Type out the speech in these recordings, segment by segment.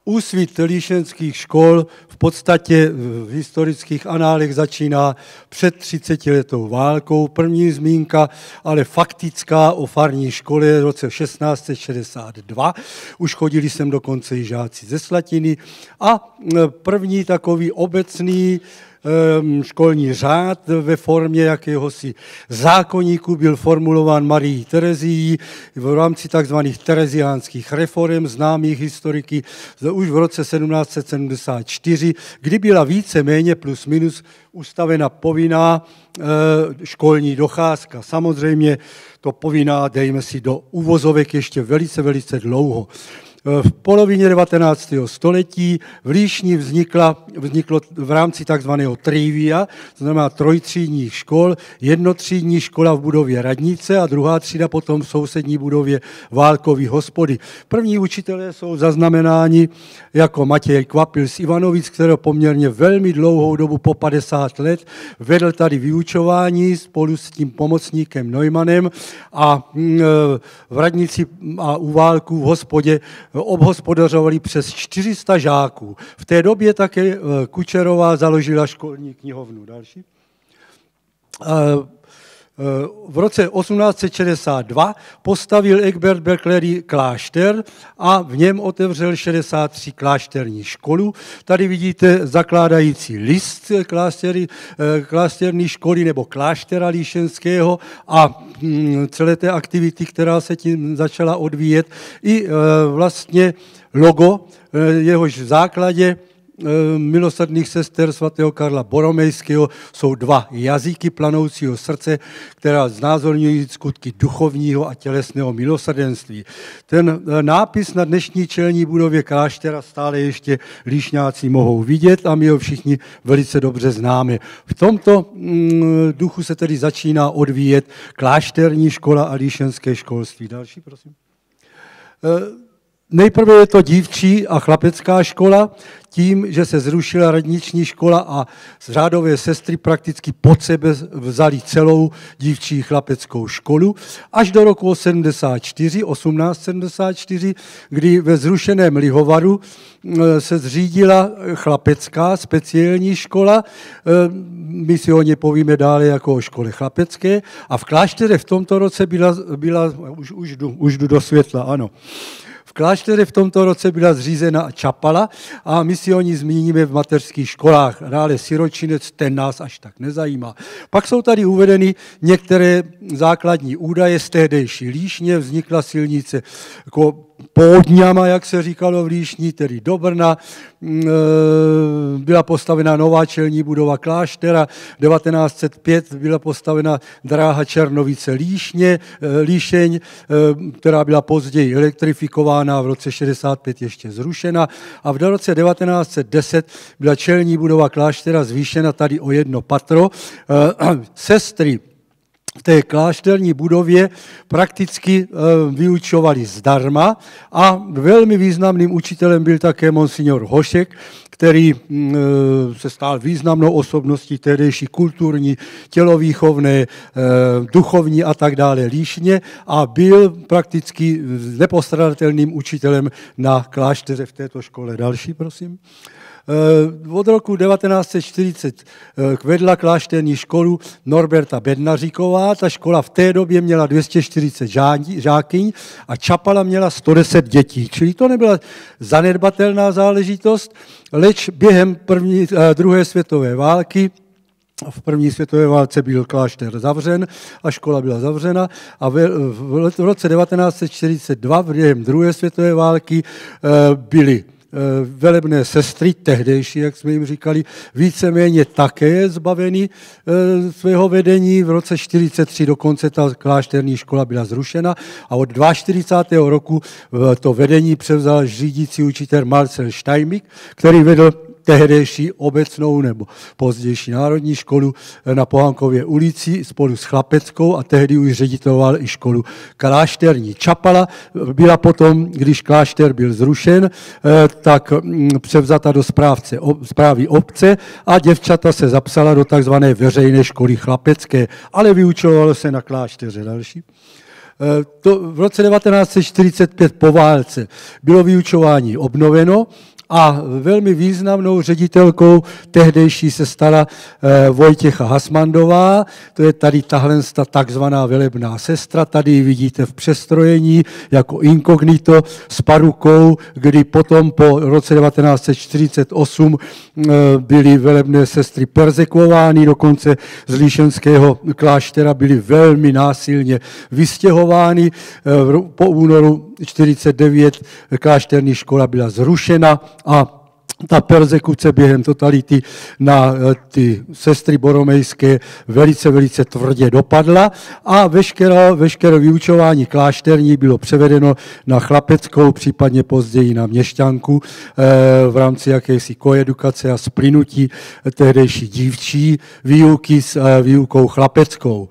Úsvit líšenských škol v podstatě v historických análech začíná před 30letou válkou. První zmínka, ale faktická o farní škole v roce 1662. Už chodili sem dokonce i žáci ze Slatiny. A první takový obecný školní řád ve formě jakéhosi zákoníku byl formulován Marií Terezií v rámci tzv. Tereziánských reform, známých historiky, už v roce 1774, kdy byla víceméně plus minus ustavena povinná školní docházka. Samozřejmě to povinná, dejme si do uvozovek ještě velice, velice dlouho. V polovině 19. století v Líšni vzniklo v rámci takzvaného trivia, to znamená trojtřídních škol, jednotřídní škola v budově radnice a druhá třída potom v sousední budově Válkovy hospody. První učitelé jsou zaznamenáni jako Matěj Kvapil z Ivanovic, který poměrně velmi dlouhou dobu, po 50 let, vedl tady vyučování spolu s tím pomocníkem Neumannem a v radnici a u Válků v hospodě obhospodařovali přes 400 žáků. V té době také Kučerová založila školní knihovnu. Další. V roce 1862 postavil Egbert Berkeley klášter a v něm otevřel 63 klášterní školu. Tady vidíte zakládající list klášterní školy nebo kláštera líšenského a celé té aktivity, která se tím začala odvíjet, i vlastně logo, jehož v základě milosrdných sester svatého Karla Boromejského jsou dva jazyky planoucího srdce, která znázorňují skutky duchovního a tělesného milosrdenství. Ten nápis na dnešní čelní budově kláštera stále ještě líšňáci mohou vidět a my ho všichni velice dobře známe. V tomto duchu se tedy začíná odvíjet klášterní škola a líšenské školství. Další, prosím. Nejprve je to dívčí a chlapecká škola, tím, že se zrušila radniční škola a řádové sestry prakticky pod sebe vzali celou dívčí chlapeckou školu, až do roku 1874, kdy ve zrušeném Lihovaru se zřídila chlapecká speciální škola, my si o ně povíme dále jako o škole chlapecké, a v kláštere v tomto roce byla už jdu do světla, ano. V kláštere v tomto roce byla zřízena čapala a my si o ní zmíníme v mateřských školách. Dále Siročinec, ten nás až tak nezajímá. Pak jsou tady uvedeny některé základní údaje z tehdejší Líšně. Vznikla silnice jako Pódňama, jak se říkalo v Líšni, tedy do Brna. Byla postavena nová čelní budova kláštera. 1905 byla postavena dráha Černovice-Líšeň, která byla později elektrifikována, v roce 65 ještě zrušena. A v roce 1910 byla čelní budova kláštera zvýšena tady o jedno patro. Sestry v té klášterní budově prakticky vyučovali zdarma a velmi významným učitelem byl také monsignor Hošek, který se stal významnou osobností tehdejší kulturní, tělovýchovné, duchovní a tak dále Líšně a byl prakticky nepostradatelným učitelem na klášteře v této škole. Další, prosím. Od roku 1940 vedla klášterní školu Norberta Bednaříková. Ta škola v té době měla 240 žákyň a čapala měla 110 dětí. Čili to nebyla zanedbatelná záležitost, leč během druhé světové války v první světové válce byl klášter zavřen a škola byla zavřena a v roce 1942 během druhé světové války byly velebné sestry, tehdejší, jak jsme jim říkali, víceméně také zbaveny svého vedení. V roce 1943 dokonce ta klášterní škola byla zrušena a od 42. roku to vedení převzal řídící učitel Marcel Steinmik, který vedl tehdejší obecnou nebo pozdější národní školu na Pohánkově ulici spolu s chlapeckou a tehdy už ředitoval i školu klášterní. Čapala byla potom, když klášter byl zrušen, tak převzata do správy obce a děvčata se zapsala do takzvané veřejné školy chlapecké, ale vyučovalo se na klášteře. Další. V roce 1945 po válce bylo vyučování obnoveno a velmi významnou ředitelkou tehdejší se stala Vojtěcha Hasmandová, to je tady tahle takzvaná velebná sestra, tady ji vidíte v přestrojení jako inkognito s parukou, kdy potom po roce 1948 byly velebné sestry perzekvovány, dokonce z Líšenského kláštera byly velmi násilně vystěhovány. Po únoru 1949 klášterní škola byla zrušena a ta perzekuce během totality na ty sestry boromejské velice tvrdě dopadla a veškeré vyučování klášterní bylo převedeno na chlapeckou, případně později na měšťanku v rámci jakési koedukace a splynutí tehdejší dívčí výuky s výukou chlapeckou.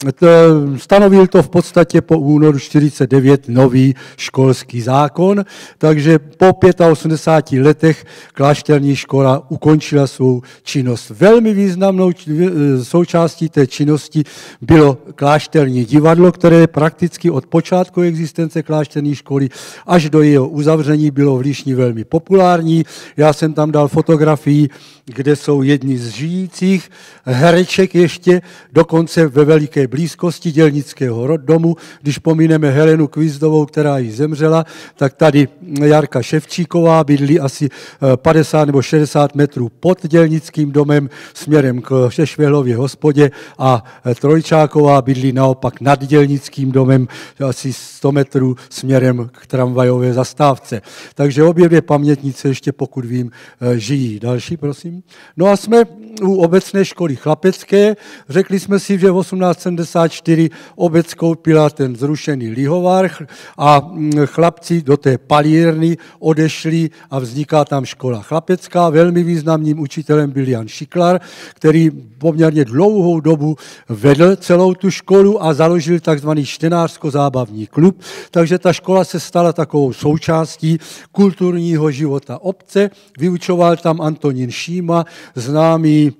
Stanovil to v podstatě po únoru 1949 nový školský zákon, takže po 85 letech klášterní škola ukončila svou činnost. Velmi významnou součástí té činnosti bylo klášterní divadlo, které prakticky od počátku existence klášterní školy až do jeho uzavření bylo v Líšni velmi populární. Já jsem tam dal fotografii, kde jsou jedni z žijících hereček ještě, dokonce ve veliké blízkosti dělnického roddomu. Když pomineme Helenu Kvizdovou, která jí zemřela, tak tady Jarka Ševčíková bydlí asi 50 nebo 60 metrů pod dělnickým domem směrem k Šešvehlově hospodě a Trojčáková bydlí naopak nad dělnickým domem asi 100 metrů směrem k tramvajové zastávce. Takže obě dvě pamětnice ještě, pokud vím, žijí. Další, prosím. No a jsme u obecné školy chlapecké. Řekli jsme si, že v 1874 obec koupila ten zrušený lihovar a chlapci do té palírny odešli a vzniká tam škola chlapecká. Velmi významným učitelem byl Jan Šiklar, který poměrně dlouhou dobu vedl celou tu školu a založil takzvaný čtenářsko-zábavní klub, takže ta škola se stala takovou součástí kulturního života obce. Vyučoval tam Antonín Šíma, známý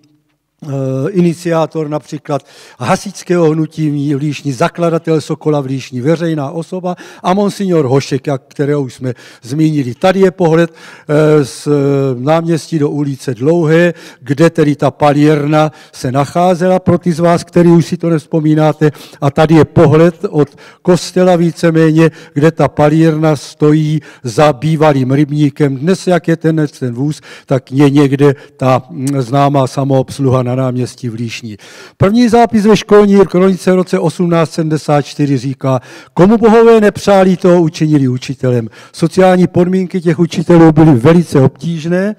iniciátor například hasičského hnutí v Líšni, zakladatel Sokola v Líšni, veřejná osoba a monsignor Hošek, kterého už jsme zmínili. Tady je pohled z náměstí do ulice Dlouhé, kde tedy ta palírna se nacházela pro ty z vás, kteří už si to nevzpomínáte. A tady je pohled od kostela víceméně, kde ta palírna stojí za bývalým rybníkem. Dnes, jak je ten vůz, tak je někde ta známá samoobsluha na náměstí v Líšni. První zápis ve školní kronice v roce 1874 říká, komu bohové nepřáli, toho učinili učitelem. Sociální podmínky těch učitelů byly velice obtížné.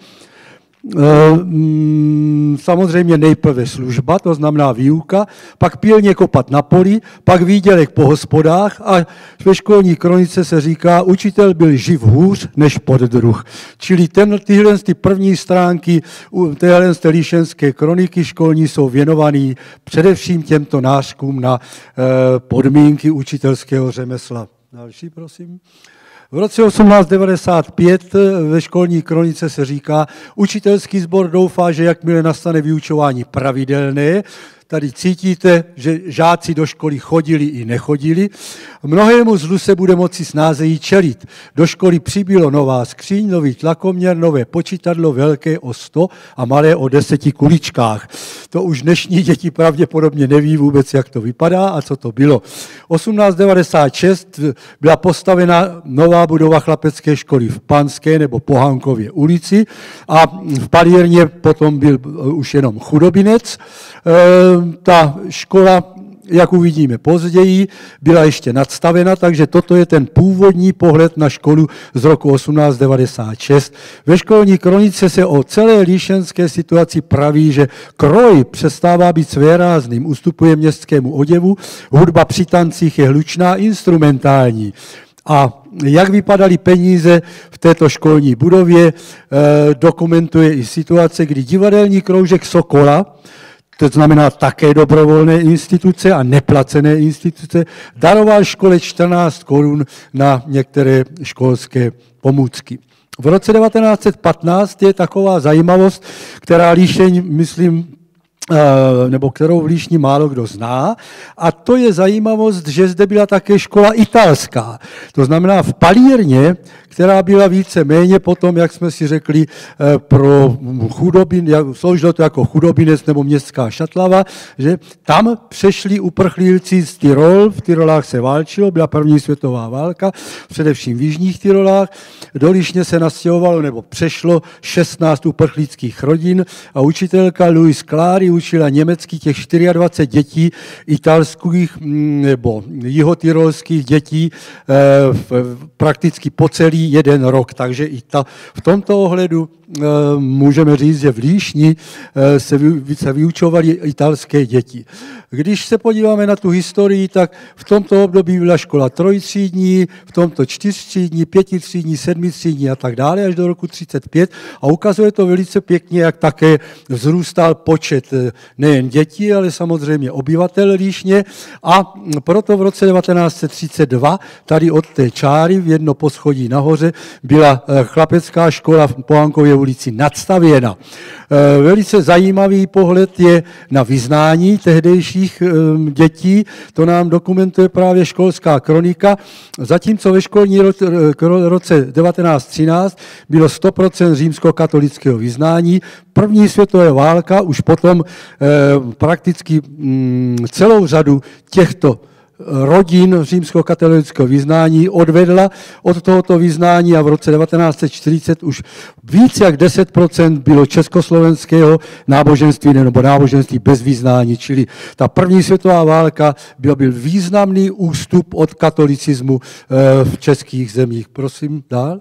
Samozřejmě nejprve služba, to znamená výuka, pak pilně kopat na poli, pak výdělek po hospodách a ve školní kronice se říká, učitel byl živ hůř než poddruh. Čili tyhle první stránky téhle líšenské kroniky školní jsou věnovaný především těmto nářkům na podmínky učitelského řemesla. Další, prosím. V roce 1895 ve školní kronice se říká, učitelský sbor doufá, že jakmile nastane vyučování pravidelné, tady cítíte, že žáci do školy chodili i nechodili. Mnohému zlu se bude moci snázeji čelit. Do školy přibylo nová skříň, nový tlakoměr, nové počítadlo velké o 100 a malé o 10 kuličkách. To už dnešní děti pravděpodobně neví vůbec, jak to vypadá a co to bylo. 1896 byla postavena nová budova chlapecké školy v Panské nebo Pohánkově ulici a v palírně potom byl už jenom chudobinec. Ta škola, jak uvidíme později, byla ještě nadstavena, takže toto je ten původní pohled na školu z roku 1896. Ve školní kronice se o celé líšenské situaci praví, že kroj přestává být svérázným, ustupuje městskému oděvu, hudba při tancích je hlučná, instrumentální. A jak vypadaly peníze v této školní budově, dokumentuje i situace, kdy divadelní kroužek Sokola, to znamená také dobrovolné instituce a neplacené instituce, daroval škole 14 korun na některé školské pomůcky. V roce 1915 je taková zajímavost, která Líšeň, myslím, nebo kterou v Líšni málo kdo zná. A to je zajímavost, že zde byla také škola italská. To znamená v Palírně, která byla více méně potom, jak jsme si řekli, pro sloužilo to jako chudobinec nebo městská šatlava, že tam přešli uprchlíci z Tyrol, v Tyrolách se válčilo, byla první světová válka, především v jižních Tyrolách, do Líšně se nastěhovalo nebo přešlo 16 uprchlíckých rodin a učitelka Louise Clary učila německy těch 24 dětí italských nebo jihotyrolských dětí prakticky po celý jeden rok. Takže i v tomto ohledu můžeme říct, že v Líšni se vyučovaly italské děti. Když se podíváme na tu historii, tak v tomto období byla škola trojtřídní, v tomto čtyřtřídní, pětitřídní, sedmitřídní a tak dále až do roku 1935 a ukazuje to velice pěkně, jak také vzrůstal počet nejen dětí, ale samozřejmě obyvatel Líšně a proto v roce 1932 tady od té čáry v jedno poschodí nahoře byla chlapecká škola v Pohánkově ulici nadstavěna. Velice zajímavý pohled je na vyznání tehdejších dětí, to nám dokumentuje právě školská kronika, zatímco ve školní roce 1913 bylo 100% římskokatolického vyznání, první světová válka už potom prakticky celou řadu těchto rodin římskokatolického vyznání odvedla od tohoto vyznání a v roce 1940 už víc jak 10% bylo československého náboženství nebo náboženství bez vyznání, čili ta první světová válka byl významný ústup od katolicismu v českých zemích. Prosím, dál.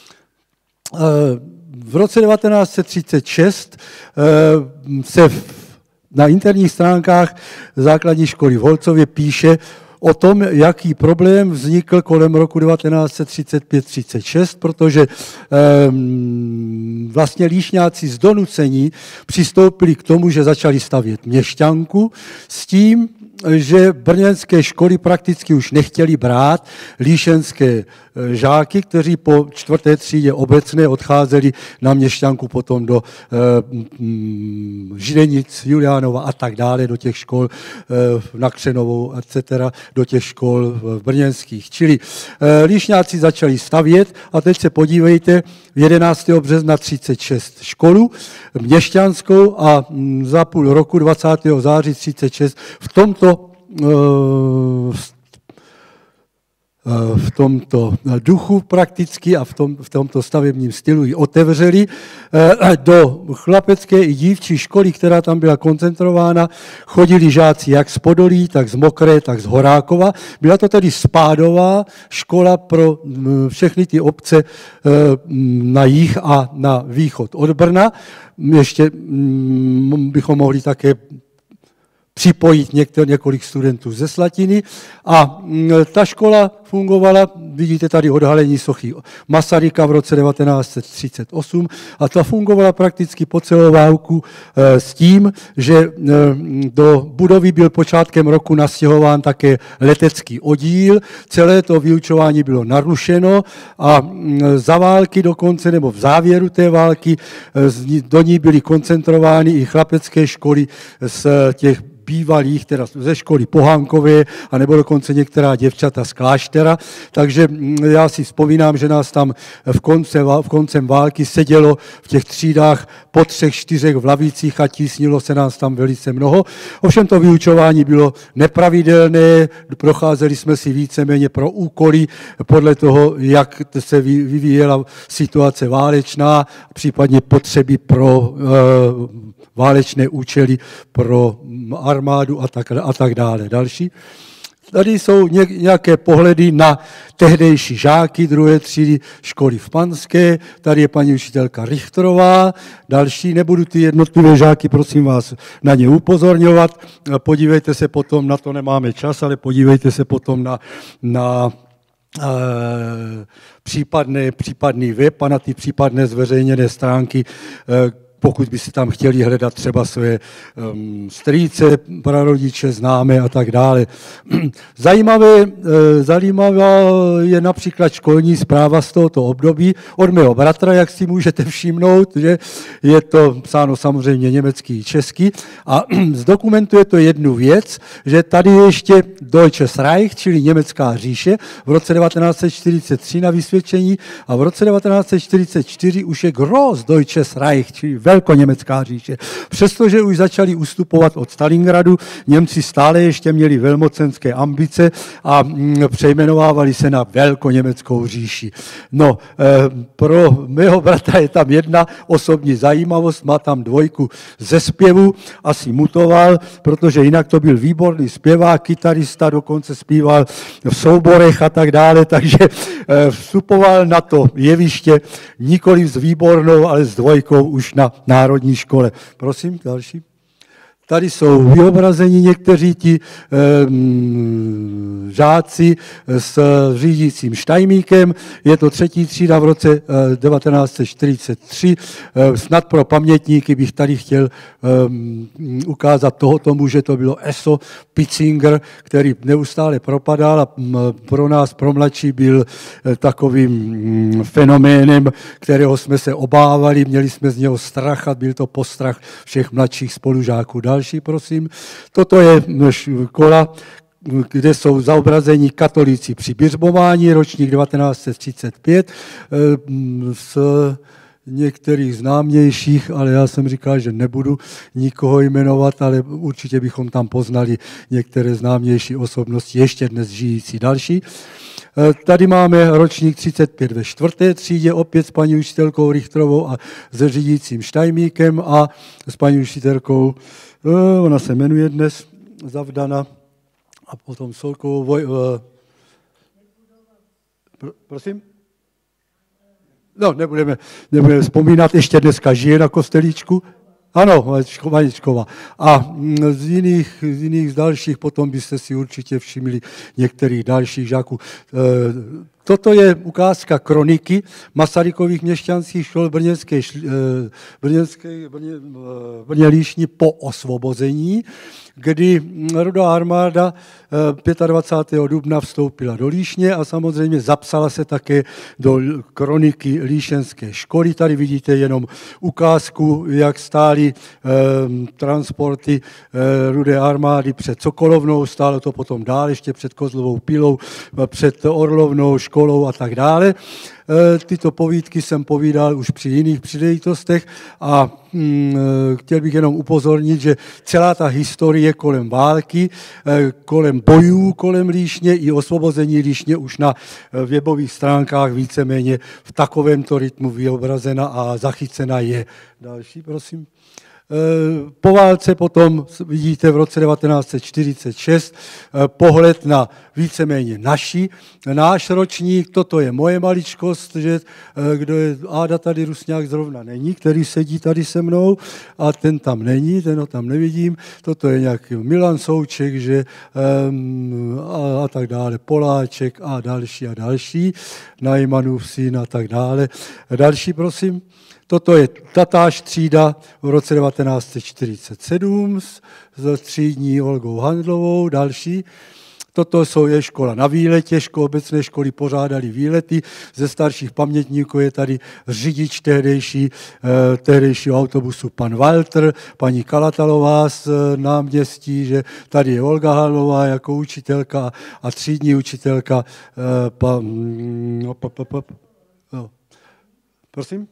V roce 1936 se na interních stránkách základní školy v Holcově píše o tom, jaký problém vznikl kolem roku 1935-36, protože vlastně líšňáci z donucení přistoupili k tomu, že začali stavět měšťanku s tím, že brněnské školy prakticky už nechtěli brát líšenské žáky, kteří po 4. třídě obecné odcházeli na měšťanku potom do Židenic, Juliánova a tak dále, do těch škol na Křenovou, etc., do těch škol brněnských. Čili líšňáci začali stavět a teď se podívejte, 11. března 36 školu měšťanskou a za půl roku 20. září 36 v tomto duchu prakticky a v tomto stavebním stylu ji otevřeli. Do chlapecké i dívčí školy, která tam byla koncentrována, chodili žáci jak z Podolí, tak z Mokré, tak z Horákova. Byla to tedy spádová škola pro všechny ty obce na jih a na východ od Brna. Ještě bychom mohli také připojit několik studentů ze Slatiny a ta škola fungovala, vidíte tady odhalení sochy Masaryka v roce 1938 a ta fungovala prakticky po celou válku s tím, že do budovy byl počátkem roku nastěhován také letecký oddíl, celé to vyučování bylo narušeno a za války dokonce, nebo v závěru té války, do ní byly koncentrovány i chlapecké školy z těch bývalých, teda ze školy Pohánkové, anebo dokonce některá děvčata z kláštera. Takže já si vzpomínám, že nás tam v koncem války sedělo v těch třídách po 3, 4 v lavicích a tísnilo se nás tam velice mnoho. Ovšem to vyučování bylo nepravidelné, procházeli jsme si víceméně pro úkoly podle toho, jak se vyvíjela situace válečná, případně potřeby pro válečné účely pro armádu a tak dále. Další. Tady jsou nějaké pohledy na tehdejší žáky druhé třídy školy v Panské. Tady je paní učitelka Richterová. Další, nebudu ty jednotlivé žáky, prosím vás, na ně upozorňovat. Podívejte se potom, na to nemáme čas, ale podívejte se potom na případný web a na ty případné zveřejněné stránky, pokud by si tam chtěli hledat třeba své strýce, prarodiče, známé a tak dále. Zajímavá je například školní zpráva z tohoto období od mého bratra, jak si můžete všimnout, že je to psáno samozřejmě německy i česky a zdokumentuje to jednu věc, že tady je ještě Deutsches Reich, čili Německá říše, v roce 1943 na vysvědčení a v roce 1944 už je Großdeutsches Reich, čili Velkoněmecká říše. Přestože už začali ustupovat od Stalingradu, Němci stále ještě měli velmocenské ambice a přejmenovávali se na Velkoněmeckou říši. No, pro mého bratra je tam jedna osobní zajímavost, má tam 2 ze zpěvu, asi mutoval, protože jinak to byl výborný zpěvák, kytarista, dokonce zpíval v souborech a tak dále, takže vstupoval na to jeviště nikoli s výbornou, ale s 2 už na národní škole. Prosím, další. Tady jsou vyobrazeni někteří ti žáci s řídícím štajmíkem. Je to 3. třída v roce 1943. Snad pro pamětníky bych tady chtěl ukázat tohoto muže, to bylo Eso Pitzinger, který neustále propadal a pro nás, pro mladší, byl takovým fenoménem, kterého jsme se obávali, měli jsme z něho strach a byl to postrach všech mladších spolužáků. Další, prosím. Toto je škola, kde jsou zaobrazeni katolíci při biřbování, ročník 1935, s některých známějších, ale já jsem říkal, že nebudu nikoho jmenovat, ale určitě bychom tam poznali některé známější osobnosti, ještě dnes žijící. Další. Tady máme ročník 35 ve 4. třídě, opět s paní učitelkou Richtrovou a s řídícím štajmíkem a s paní učitelkou, ona se jmenuje dnes, Zavdana, a potom Solkovou. Prosím? No, nebudeme vzpomínat, ještě dneska žije na kostelíčku. Ano, Vaničková. A z jiných dalších potom byste si určitě všimli některých dalších žáků. Toto je ukázka kroniky Masarykových měšťanských škol Brně Líšni po osvobození, kdy Rudá armáda 25. dubna vstoupila do Líšně a samozřejmě zapsala se také do kroniky Líšenské školy. Tady vidíte jenom ukázku, jak stály transporty Rudé armády před Sokolovnou, stálo to potom dál, ještě před Kozlovou Pilou, před Orlovnou školou a tak dále. Tyto povídky jsem povídal už při jiných příležitostech a chtěl bych jenom upozornit, že celá ta historie kolem války, kolem bojů kolem Líšně i osvobození Líšně už na webových stránkách víceméně v takovémto rytmu vyobrazena a zachycena je. Další, prosím. Po válce potom vidíte v roce 1946 pohled na víceméně náš ročník, toto je moje maličkost, že kdo je, Áda tady Rusňák zrovna není, který sedí tady se mnou a ten tam není, ten ho tam nevidím, toto je nějaký Milan Souček, že a tak dále, Poláček a další, Najmanův syn a tak dále. Další, prosím. Toto je tatáž třída v roce 1947 s třídní Olgou Handlovou, další. Toto je škola na výletě, obecné školy pořádaly výlety. Ze starších pamětníků je tady řidič tehdejšího autobusu pan Walter, paní Kalatalová z náměstí, že tady je Olga Handlová jako učitelka a třídní učitelka. Prosím?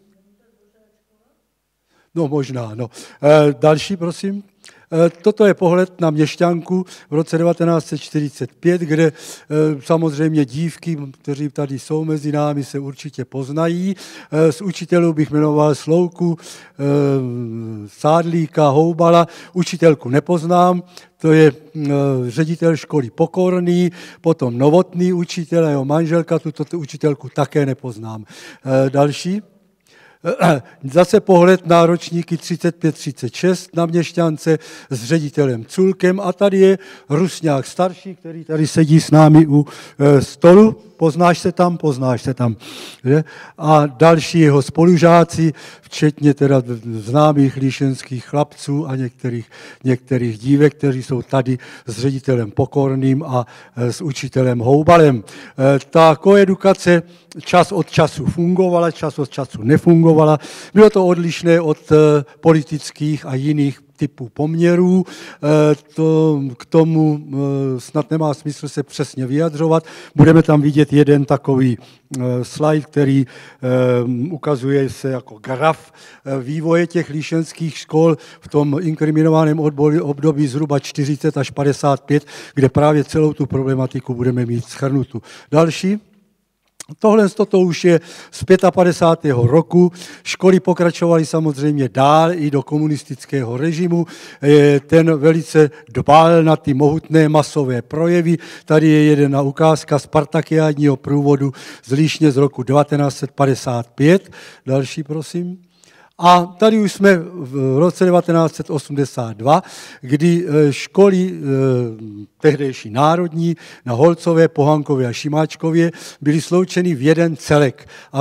No možná, no. Další, prosím. Toto je pohled na Měšťanku v roce 1945, kde samozřejmě dívky, kteří tady jsou mezi námi, se určitě poznají. Z učitelů bych jmenoval Slouku, Sádlíka, Houbala. Učitelku nepoznám, to je ředitel školy Pokorný, potom Novotný učitel a jeho manželka, tuto učitelku také nepoznám. Další. Zase pohled na ročníky 35-36 na Měšťance s ředitelem Culkem a tady je Rusňák starší, který tady sedí s námi u stolu poznáš se tam. Že? A další jeho spolužáci, včetně teda známých líšenských chlapců a některých dívek, kteří jsou tady s ředitelem Pokorným a s učitelem Houbalem. Ta koedukace čas od času fungovala, čas od času nefungovala. Bylo to odlišné od politických a jiných typů poměrů. K tomu snad nemá smysl se přesně vyjadřovat. Budeme tam vidět jeden takový slide, který ukazuje se jako graf vývoje těch líšenských škol v tom inkriminovaném období zhruba 40 až 55, kde právě celou tu problematiku budeme mít shrnutu. Další. Tohle už je z 55. roku. Školy pokračovaly samozřejmě dál i do komunistického režimu. Ten velice dbal na ty mohutné masové projevy. Tady je jedna ukázka spartakiádního průvodu z Líšně z roku 1955. Další, prosím. A tady už jsme v roce 1982, kdy školy tehdejší národní na Holcově, Pohankově a Šimáčkově byly sloučeny v jeden celek. A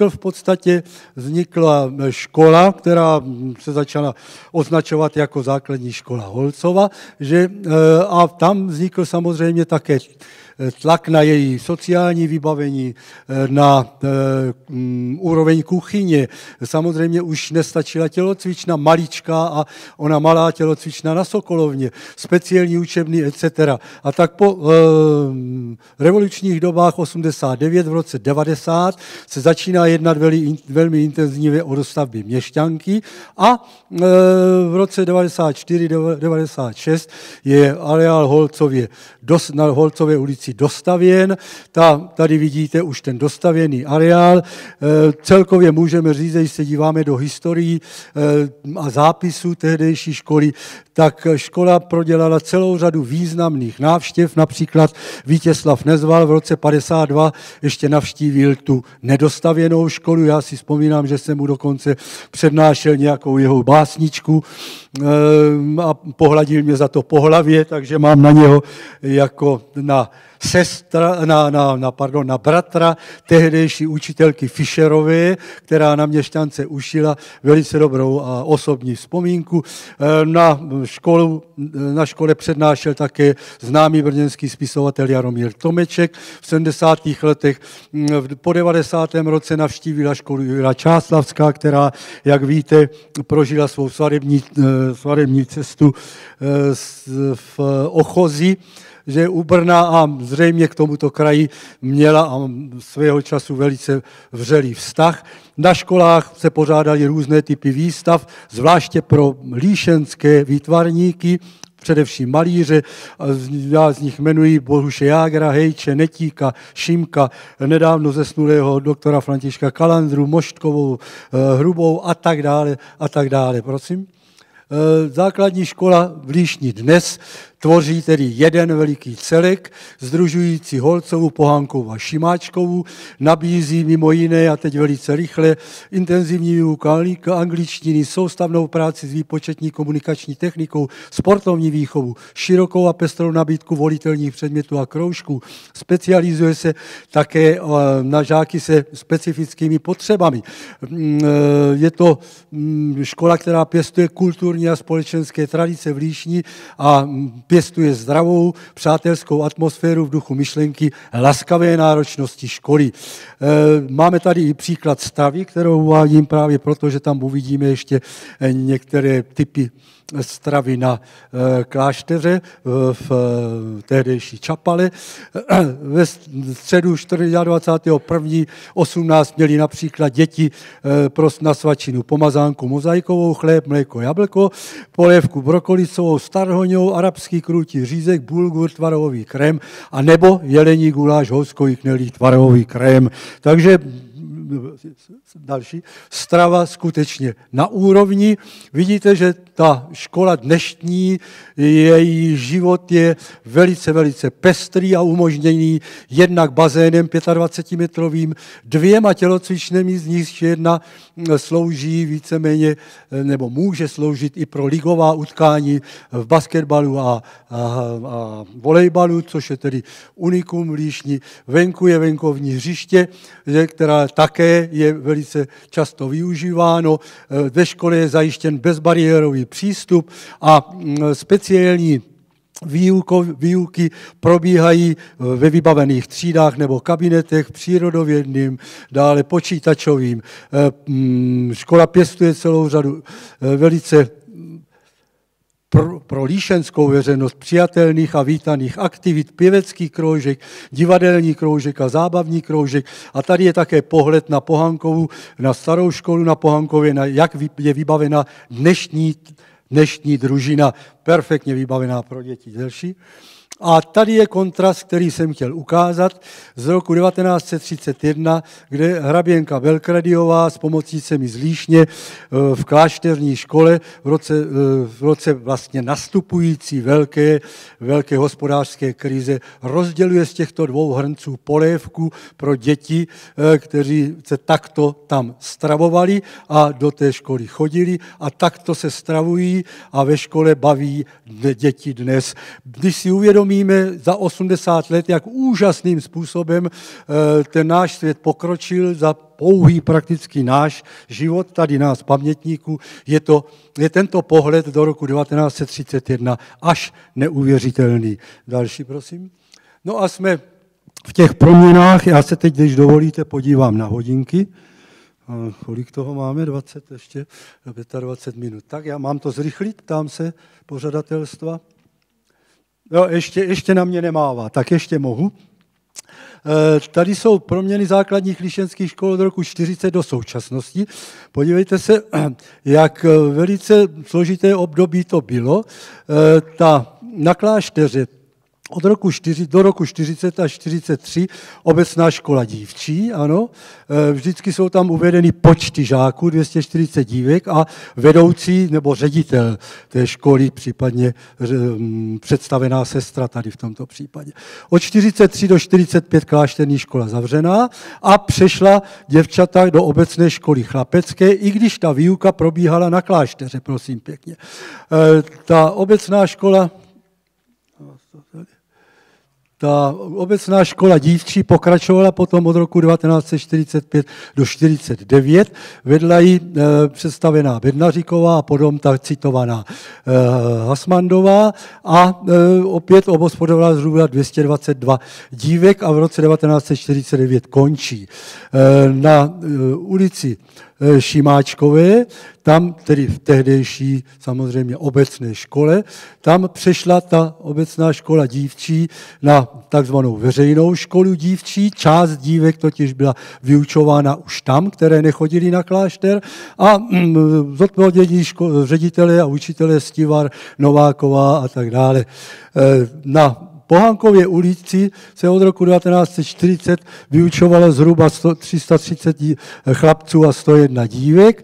vznikla škola, která se začala označovat jako základní škola Holcova, a tam vznikl samozřejmě také tlak na její sociální vybavení, na úroveň kuchyně. Samozřejmě už nestačila tělocvična maličká a ona malá tělocvična na Sokolovně, speciální učebny, etc. A tak po revolučních dobách 89, v roce 90 se začíná jednat velmi intenzivně o dostavbě Měšťanky a v roce 94-96 je areál na Holcově ulici dostavěn. Tady vidíte už ten dostavěný areál. Celkově můžeme říct, když se díváme do historií a zápisů tehdejší školy, tak škola prodělala celou řadu významných návštěv, například Vítězslav Nezval v roce 52 ještě navštívil tu nedostavěnou školu. Já si vzpomínám, že jsem mu dokonce přednášel nějakou jeho básničku a pohladil mě za to po hlavě, takže mám na něho jako na bratra tehdejší učitelky Fischerové, která na Měšťance ušila velice dobrou a osobní vzpomínku. Na škole přednášel také známý brněnský spisovatel Jaromír Tomeček. V 70. letech po 90. roce navštívila školu Jura Čáslavská, která, jak víte, prožila svou svatební cestu v Ochozi, že u Brna a zřejmě k tomuto kraji měla a svého času velice vřelý vztah. Na školách se pořádaly různé typy výstav, zvláště pro líšenské výtvarníky, především malíře. Já z nich jmenuji Bohuše Jágra, Hejče, Netíka, Šimka, nedávno zesnulého doktora Františka Kalandru, Moštkovou, Hrubou a tak dále. Prosím. Základní škola v Líšni dnes tvoří tedy jeden veliký celek, sdružující Holcovu, Pohánkovu a Šimáčkovu, nabízí mimo jiné, a teď velice rychle, intenzivní výuku angličtiny, soustavnou práci s výpočetní komunikační technikou, sportovní výchovu, širokou a pestrou nabídku volitelných předmětů a kroužků. Specializuje se také na žáky se specifickými potřebami. Je to škola, která pěstuje kulturní a společenské tradice v Líšni a pěstuje zdravou, přátelskou atmosféru v duchu myšlenky laskavé náročnosti školy. Máme tady i příklad stravy, kterou uvádím právě proto, že tam uvidíme ještě některé typy stravy na klášteře v tehdejší Čapale. Ve středu 24.1.18 měli například děti na svačinu pomazánku mozaikovou, chléb, mléko, jablko, polévku brokolicovou s tarhoňou, arabský krutý řízek, bulgur, tvarohový krém a nebo jelení guláš, houskový knelý, tvarohový krém. Takže další, strava skutečně na úrovni. Vidíte, že ta škola dnešní, její život je velice, velice pestrý a umožněný jednak bazénem 25-metrovým, 2 tělocvičnými, z nich jedna slouží víceméně, nebo může sloužit i pro ligová utkání v basketbalu a volejbalu, což je tedy unikum v Líšni. Venku je venkovní hřiště, která také je velice často využíváno. Ve škole je zajištěn bezbariérový přístup a speciální výuky probíhají ve vybavených třídách nebo kabinetech, přírodovědným, dále počítačovým. Škola pěstuje celou řadu velice pro líšenskou veřejnost přijatelných a vítaných aktivit, pěvecký kroužek, divadelní kroužek a zábavní kroužek. A tady je také pohled na Pohankovu, na starou školu na Pohankově, jak je vybavena dnešní družina, perfektně vybavená pro děti. Další. A tady je kontrast, který jsem chtěl ukázat z roku 1931, kde hraběnka Velkradiová s pomocnicemi z Líšně v klášterní škole v roce vlastně nastupující velké hospodářské krize rozděluje z těchto 2 hrnců polévku pro děti, kteří se takto tam stravovali a do té školy chodili a takto se stravují a ve škole baví děti dnes. Když si uvědomíme za 80 let, jak úžasným způsobem ten náš svět pokročil za pouhý prakticky náš život, tady nás pamětníků, je tento pohled do roku 1931 až neuvěřitelný. Další, prosím. No a jsme v těch proměnách, já se teď, když dovolíte, podívám na hodinky. Kolik toho máme? 20 ještě? 25 minut. Tak já mám to zrychlit, ptám se pořadatelstva. Jo, ještě na mě nemává, tak ještě mohu. Tady jsou proměny základních líšenských škol od roku 40 do současnosti. Podívejte se, jak velice složité období to bylo. Na klášteře od roku 4 do roku 40 až 43 obecná škola dívčí, ano. Vždycky jsou tam uvedeny počty žáků, 240 dívek a vedoucí nebo ředitel té školy, případně představená sestra tady v tomto případě. Od 43 do 45 klášterní škola zavřená a přešla děvčata do obecné školy chlapecké, i když ta výuka probíhala na klášteře, prosím pěkně. Ta obecná škola dívčí pokračovala potom od roku 1945 do 1949. Vedla ji představená Bednaříková a potom ta citovaná Hasmandová a opět obhospodovala zhruba 222 dívek a v roce 1949 končí. Na ulici Šimáčkové, tam tedy v tehdejší samozřejmě obecné škole, tam přešla ta obecná škola dívčí na takzvanou veřejnou školu dívčí. Část dívek totiž byla vyučována už tam, které nechodili na klášter a zodpovědní ředitelé a učitelé Stivar, Nováková a tak dále. Na Pohankově ulici se od roku 1940 vyučovalo zhruba 330 chlapců a 101 dívek.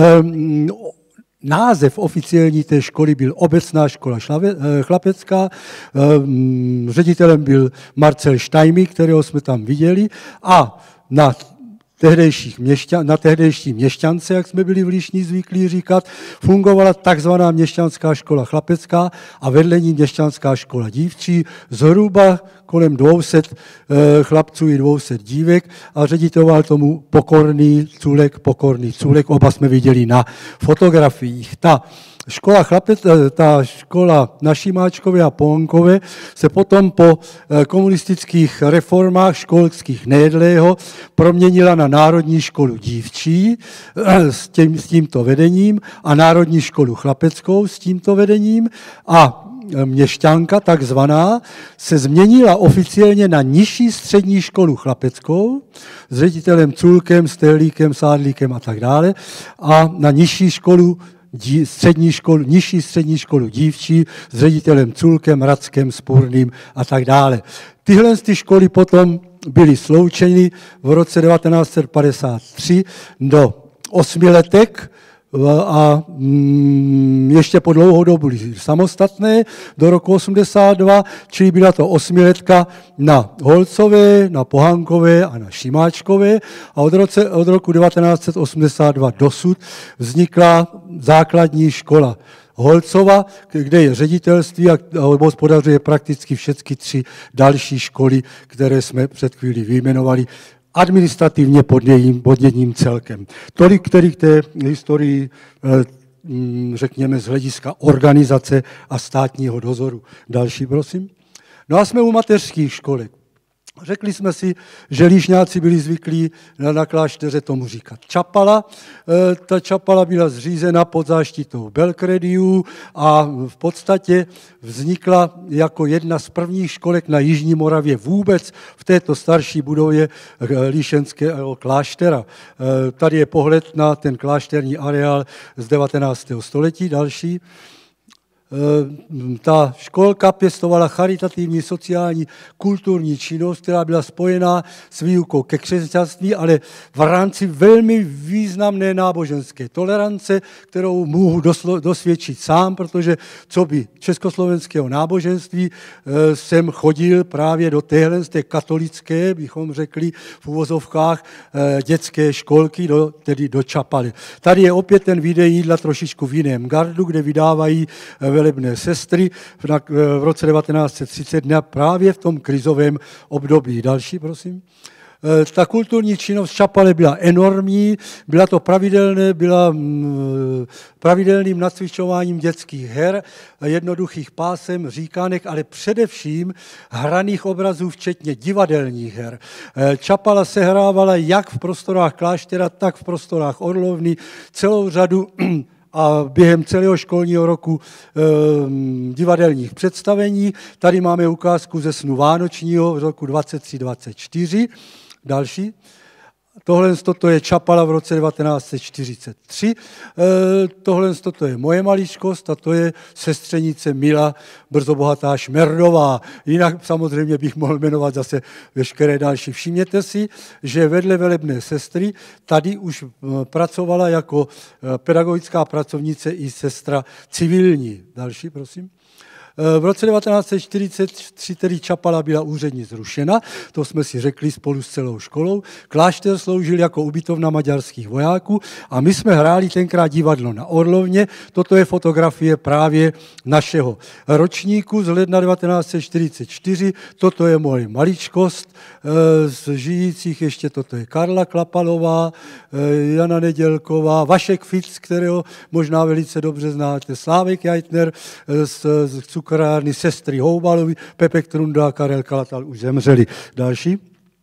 Název oficiální té školy byl Obecná škola chlapecká, ředitelem byl Marcel Štajmy, kterého jsme tam viděli, a na tehdejší měšťance, jak jsme byli v Líšni zvyklí říkat, fungovala takzvaná měšťanská škola chlapecká a vedle ní měšťanská škola dívčí, zhruba kolem 200 chlapců i 200 dívek a ředitoval tomu Pokorný Culek, oba jsme viděli na fotografiích. Ta škola na Šimáčkově a Pohankově se potom po komunistických reformách školských Nejedlého proměnila na Národní školu dívčí s tímto vedením a Národní školu chlapeckou s tímto vedením a měšťanka takzvaná se změnila oficiálně na Nižší střední školu chlapeckou s ředitelem Culkem, Stehlíkem, Sádlíkem a tak dále a na Nižší střední školu dívčí s ředitelem Culkem, Rackem, Spurným a tak dále. Tyhle školy potom byly sloučeny v roce 1953 do 8 letek a ještě po dlouhou dobu byly samostatné do roku 82, čili byla to 8letka na Holcové, na Pohankové a na Šimáčkové a od roku 1982 dosud vznikla základní škola Holcova, kde je ředitelství a hospodařuje prakticky všechny 3 další školy, které jsme před chvílí vyjmenovali, administrativně pod jedním celkem. Tolik tedy k té historii, řekněme, z hlediska organizace a státního dozoru. Další, prosím. No a jsme u mateřských školek. Řekli jsme si, že líšňáci byli zvyklí na klášteře tomu říkat čapala. Ta čapala byla zřízena pod záštitou Belkrediů a v podstatě vznikla jako jedna z prvních školek na Jižní Moravě vůbec v této starší budově líšenského kláštera. Tady je pohled na ten klášterní areál z 19. století. Další. Ta školka pěstovala charitativní, sociální, kulturní činnost, která byla spojená s výukou ke křesťanství, ale v rámci velmi významné náboženské tolerance, kterou mohu dosvědčit sám, protože co by československého náboženství jsem chodil právě do téhle z té katolické, bychom řekli v uvozovkách, dětské školky, tedy do Čapaly. Tady je opět ten video jídla trošičku v jiném gardu, kde vydávají velebné sestry v roce 1930 právě v tom krizovém období. Další, prosím. Ta kulturní činnost v Čapale byla enormní, byla pravidelným nacvičováním dětských her, jednoduchých pásem, říkánek, ale především hraných obrazů, včetně divadelních her. Čapala sehrávala jak v prostorách kláštera, tak v prostorách Orlovny celou řadu a během celého školního roku divadelních představení. Tady máme ukázku ze snu vánočního z roku 23-24. Další. Tohle je Čapala v roce 1943. Tohle je moje maličkost a to je sestřenice Mila Brzobohatá Šmerdová. Jinak samozřejmě bych mohl jmenovat zase veškeré další. Všimněte si, že vedle velebné sestry tady už pracovala jako pedagogická pracovnice i sestra civilní. Další, prosím. V roce 1943 tedy Čapala byla úředně zrušena, to jsme si řekli spolu s celou školou. Klášter sloužil jako ubytovna maďarských vojáků a my jsme hráli tenkrát divadlo na Orlovně. Toto je fotografie právě našeho ročníku z ledna 1944. Toto je moje maličkost z žijících, ještě toto je Karla Klapalová, Jana Nedělková, Vašek Fitz, kterého možná velice dobře znáte, Slávek Jajtner z cukrárny, sestry Houbalovy, Pepek Trunda a Karel Kalatal už zemřeli. Další.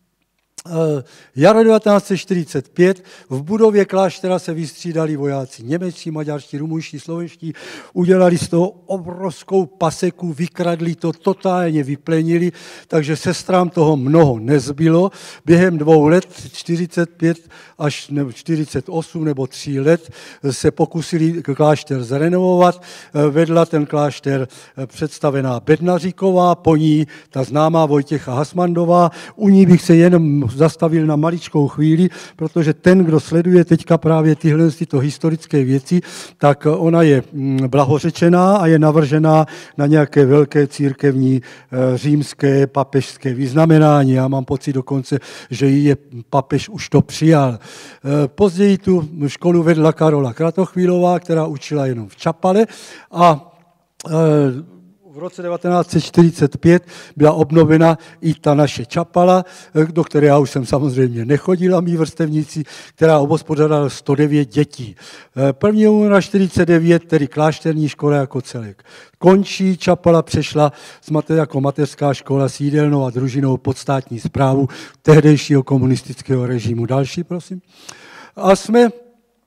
Jaro 1945 v budově kláštera se vystřídali vojáci němečtí, maďarští, rumunští, slovenští, udělali z toho obrovskou paseku, vykradli to, totálně vyplenili, takže sestrám toho mnoho nezbylo. Během 2 let, 45 až 48 nebo 3 let, se pokusili klášter zrenovovat. Vedla ten klášter představená Bednaříková, po ní ta známá Vojtěcha Hasmandová. U ní bych se jenom zastavil na maličkou chvíli, protože ten, kdo sleduje teďka právě tyto historické věci, tak ona je blahořečená a je navržená na nějaké velké církevní římské papežské vyznamenání. Já mám pocit dokonce, že ji je papež už to přijal. Později tu školu vedla Karola Kratochvílová, která učila jenom v Čapale a v roce 1945 byla obnovena i ta naše Čapala, do které já už jsem samozřejmě nechodil, a mý vrstevníci, která obhospodařovala 109 dětí. 1. února 1949 tedy klášterní škola jako celek končí, Čapala přešla jako mateřská škola s jídelnou a družinou pod státní správu tehdejšího komunistického režimu. Další, prosím. A jsme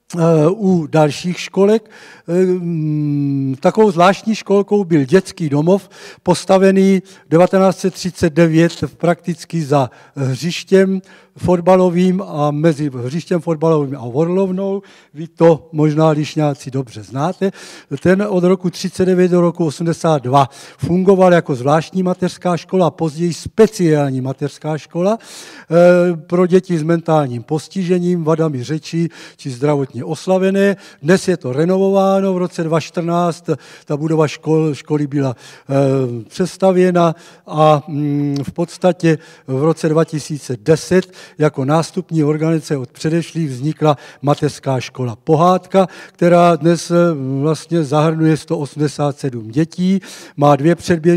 u dalších školek. Takovou zvláštní školkou byl dětský domov, postavený 1939 prakticky za hřištěm fotbalovým a mezi hřištěm fotbalovým a Orlovnou. Vy to možná lišňáci dobře znáte. Ten od roku 1939 do roku 1982 fungoval jako zvláštní mateřská škola, později speciální mateřská škola pro děti s mentálním postižením, vadami řeči či zdravotně oslavené. Dnes je to renovováno, v roce 2014 ta budova školy byla přestavěna a v podstatě v roce 2010 jako nástupní organizace od předešlých vznikla mateřská škola Pohádka, která dnes vlastně zahrnuje 187 dětí, má dvě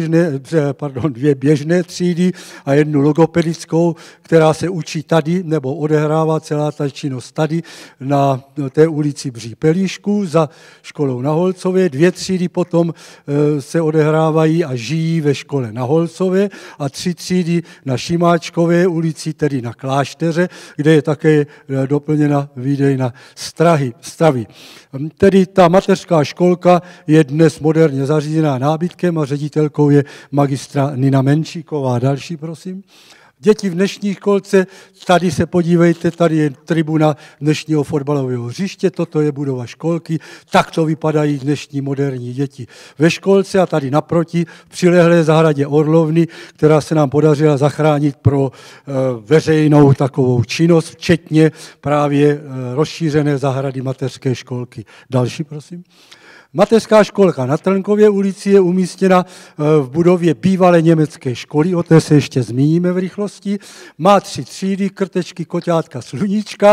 běžné třídy a jednu logopedickou, která se učí tady, nebo odehrává celá ta činnost tady na té ulici Bří Pelíšku za školou na Holcově. Dvě třídy potom se odehrávají a žijí ve škole na Holcově a 3 třídy na Šimáčkové ulici, tedy na Klášteře, kde je také doplněna výdejna stravy. Tedy ta mateřská školka je dnes moderně zařízená nábytkem a ředitelkou je magistra Nina Menšíková. Další, prosím. Děti v dnešní školce, tady se podívejte, tady je tribuna dnešního fotbalového hřiště, toto je budova školky, takto vypadají dnešní moderní děti ve školce a tady naproti v přilehlé zahradě Orlovny, která se nám podařila zachránit pro veřejnou takovou činnost, včetně právě rozšířené zahrady mateřské školky. Další, prosím. Mateřská školka na Trnkově ulici je umístěna v budově bývalé německé školy, o té se ještě zmíníme v rychlosti. Má 3 třídy, krtečky, koťátka, sluníčka,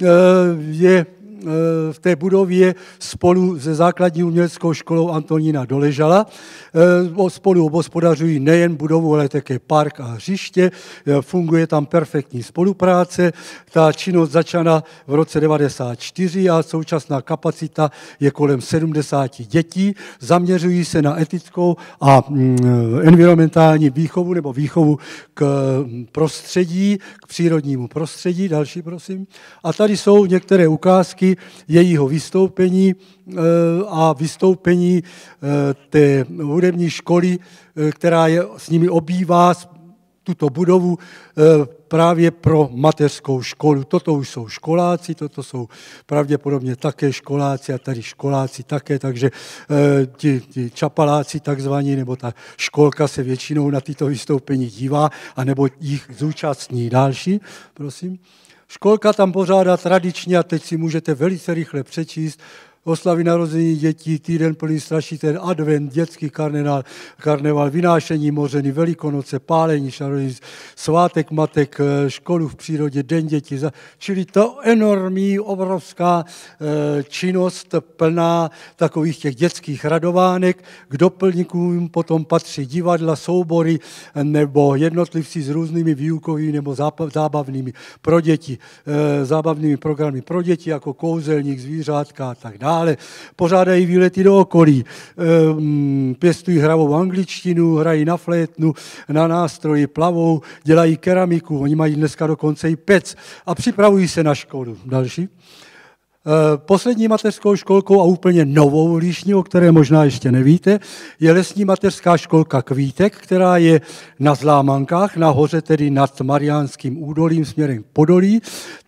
je v té budově spolu se základní uměleckou školou Antonína Doležala. Spolu obhospodařují nejen budovu, ale také park a hřiště. Funguje tam perfektní spolupráce. Ta činnost začala v roce 1994 a současná kapacita je kolem 70 dětí. Zaměřují se na etickou a environmentální výchovu nebo výchovu k prostředí, k přírodnímu prostředí. Další, prosím. A tady jsou některé ukázky jejího vystoupení a vystoupení té hudební školy, která je s nimi obývá tuto budovu právě pro mateřskou školu. Toto už jsou školáci, toto jsou pravděpodobně také školáci a tady školáci také, takže ti čapaláci takzvaní, nebo ta školka se většinou na tyto vystoupení dívá, anebo jich zúčastní. Další, prosím. Školka tam pořádá tradičně, a teď si můžete velice rychle přečíst, oslavy narození dětí, týden plný strašitel, advent, dětský karneval, vynášení mořeny, velikonoce, pálení šarodějnic, svátek matek, školu v přírodě, den dětí. Čili to enormní, obrovská činnost plná takových těch dětských radovánek. K doplňkům potom patří divadla, soubory nebo jednotlivci s různými výukovými nebo zábavnými pro děti, zábavnými programy pro děti, jako kouzelník, zvířátka a tak dále. Pořádají výlety do okolí, pěstují hravou angličtinu, hrají na flétnu, na nástroji, plavou, dělají keramiku, oni mají dneska dokonce i pec a připravují se na školu. Další. Poslední mateřskou školkou a úplně novou líšní, o které možná ještě nevíte, je lesní mateřská školka Kvítek, která je na Zlámankách, nahoře tedy nad Mariánským údolím směrem k Podolí.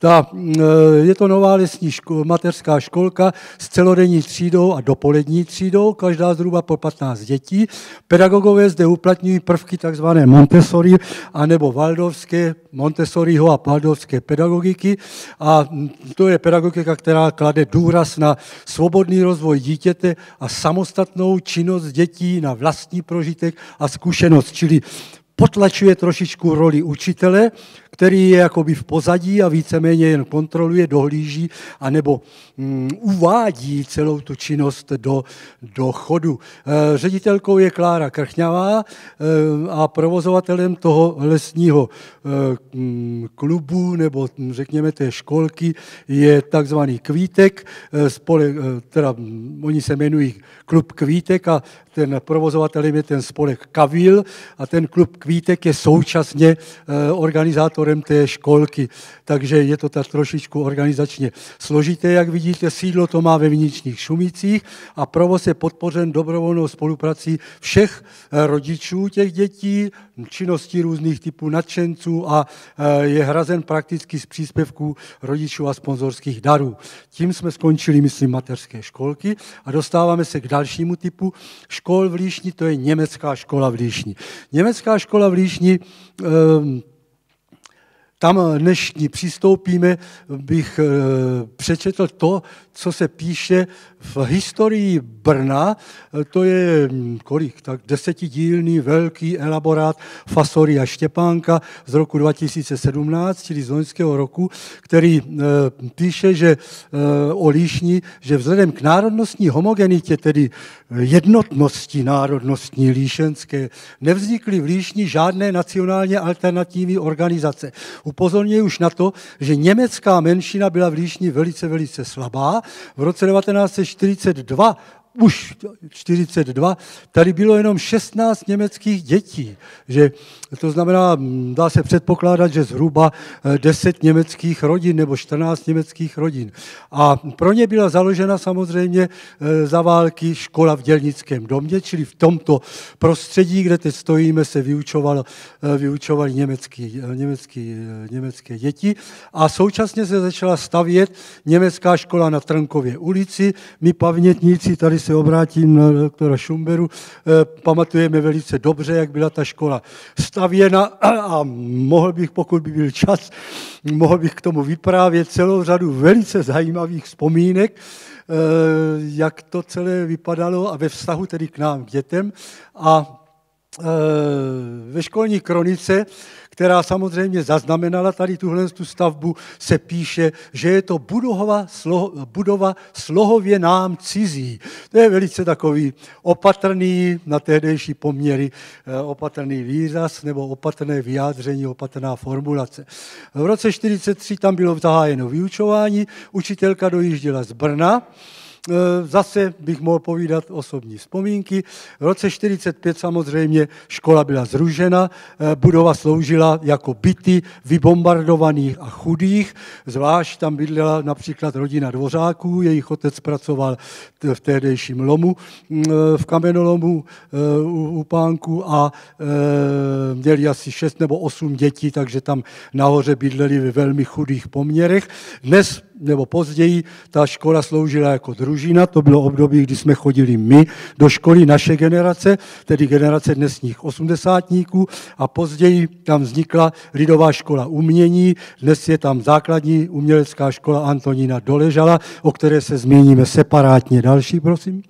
Je to nová lesní mateřská školka s celodenní třídou a dopolední třídou, každá zhruba po 15 dětí. Pedagogové zde uplatňují prvky tzv. Montessori anebo Waldorfské, Montessoriho a Waldorfské pedagogiky a to je pedagogika, která klade důraz na svobodný rozvoj dítěte a samostatnou činnost dětí na vlastní prožitek a zkušenost, čili potlačuje trošičku roli učitele, který je jakoby v pozadí a víceméně jen kontroluje, dohlíží anebo uvádí celou tu činnost do chodu. Ředitelkou je Klára Krchňavá a provozovatelem toho lesního klubu nebo řekněme té školky je takzvaný Kvítek, oni se jmenují Klub Kvítek a ten provozovatelem je ten spolek Kavil a ten Klub Kvítek Kvítek je současně organizátorem té školky, takže je to tak trošičku organizačně složité, jak vidíte. Sídlo to má ve Viničných Šumicích a provoz je podpořen dobrovolnou spoluprací všech rodičů těch dětí, činností různých typů nadšenců a je hrazen prakticky z příspěvků rodičů a sponzorských darů. Tím jsme skončili, myslím, mateřské školky a dostáváme se k dalšímu typu škol v Líšni, to je německá škola v Líšni. Německá škola v Líšni, tam než přistoupíme, bych přečetl to, co se píše v historii Brna, to je kolik, tak 10dílný velký elaborát Fasory a Štěpánka z roku 2017, čili z loňského roku, který píše, že o Líšni, že vzhledem k národnostní homogenitě, tedy jednotnosti národnostní líšenské, nevznikly v Líšni žádné nacionálně alternativní organizace. Upozorňuji už na to, že německá menšina byla v Líšni velice, velice slabá. V roce 1942, už 42, tady bylo jenom 16 německých dětí. Že to znamená, dá se předpokládat, že zhruba 10 německých rodin nebo 14 německých rodin. A pro ně byla založena samozřejmě za války škola v dělnickém domě, čili v tomto prostředí, kde teď stojíme, se vyučovali německé děti. A současně se začala stavět německá škola na Trnkově ulici. My pamětníci, tady se obrátím na doktora Šumberu, pamatujeme velice dobře, jak byla ta škola stavěna a mohl bych, pokud by byl čas, mohl bych k tomu vyprávět celou řadu velice zajímavých vzpomínek, jak to celé vypadalo a ve vztahu tedy k nám, k dětem. A ve školní kronice, která samozřejmě zaznamenala tady tuhle stavbu, se píše, že je to budova slohově nám cizí. To je velice takový opatrný, na tehdejší poměry opatrný výraz nebo opatrné vyjádření, opatrná formulace. V roce 1943 tam bylo zahájeno vyučování, učitelka dojížděla z Brna, zase bych mohl povídat osobní vzpomínky. V roce 1945 samozřejmě škola byla zrušena, budova sloužila jako byty vybombardovaných a chudých, zvlášť tam bydlela například rodina Dvořáků, jejich otec pracoval v tehdejším lomu, v kamenolomu u Pánku a měli asi 6 nebo 8 dětí, takže tam nahoře bydleli ve velmi chudých poměrech. Dnes nebo později ta škola sloužila jako družina, to bylo období, kdy jsme chodili my do školy, naše generace, tedy generace dnesních osmdesátníků a později tam vznikla Lidová škola umění, dnes je tam základní umělecká škola Antonína Doležala, o které se zmíníme separátně. Další, prosím.